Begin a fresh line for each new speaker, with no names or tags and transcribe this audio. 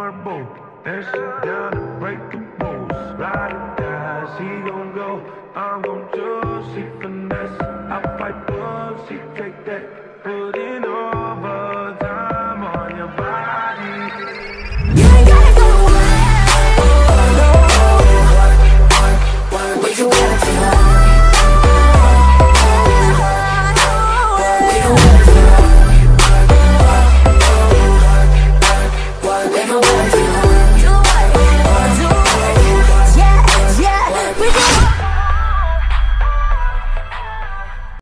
boat, and she down to break the rules. Ride or die, she gon' go, I'm gon' choose. She finesse, I fight bugs, she take that, put it